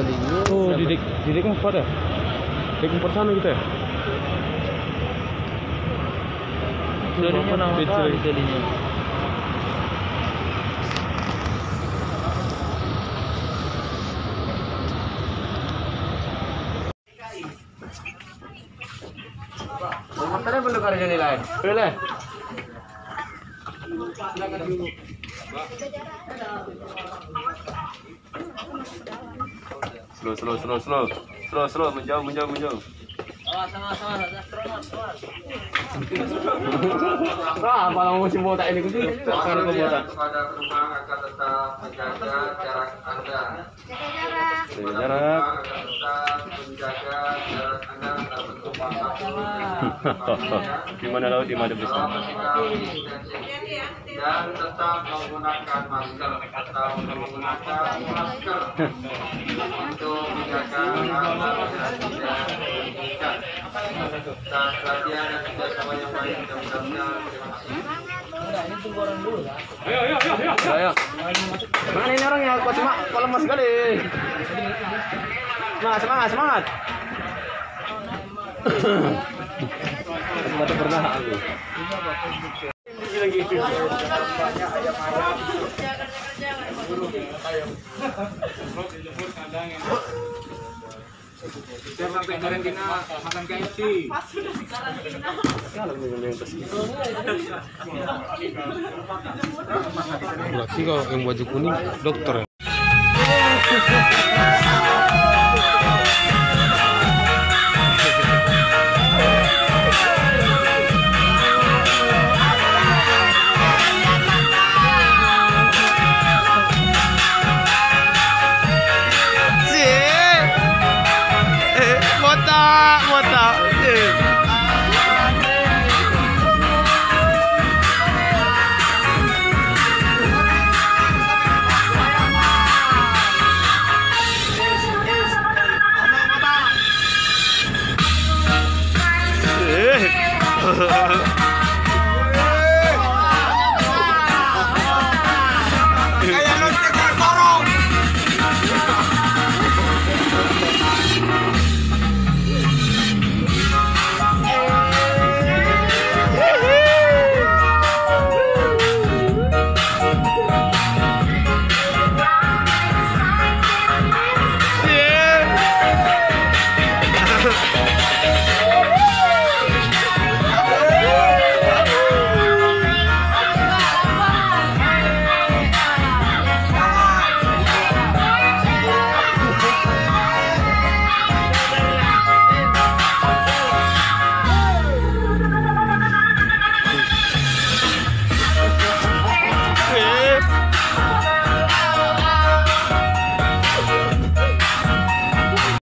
talinya. Oh, di empat ya? Dek empat sana kita ya? Talinya nama kali talinya. Motornya belum kerja nilai. Boleh. Slow, menjauh. Wah, kalau musim botak ini gitu. Pada penumpang akan tetap menjaga jarak Anda. Jarak. Penumpang akan tetap menjaga jarak Anda antara penumpang Di mana laut, di mana besar. dan tetap menggunakan masker atau menggunakan masker untuk menjaga agar tidak meningkat. Dan perhatian dan kerjasama yang baik mudah-mudahan. Terima kasih. Ayo. Mana ini orangnya? Kok lemas sekali. Semangat. Baru pernah aku. Saya sampai karantina makan KFC. Berarti kalau yang baju kuning dokter ya?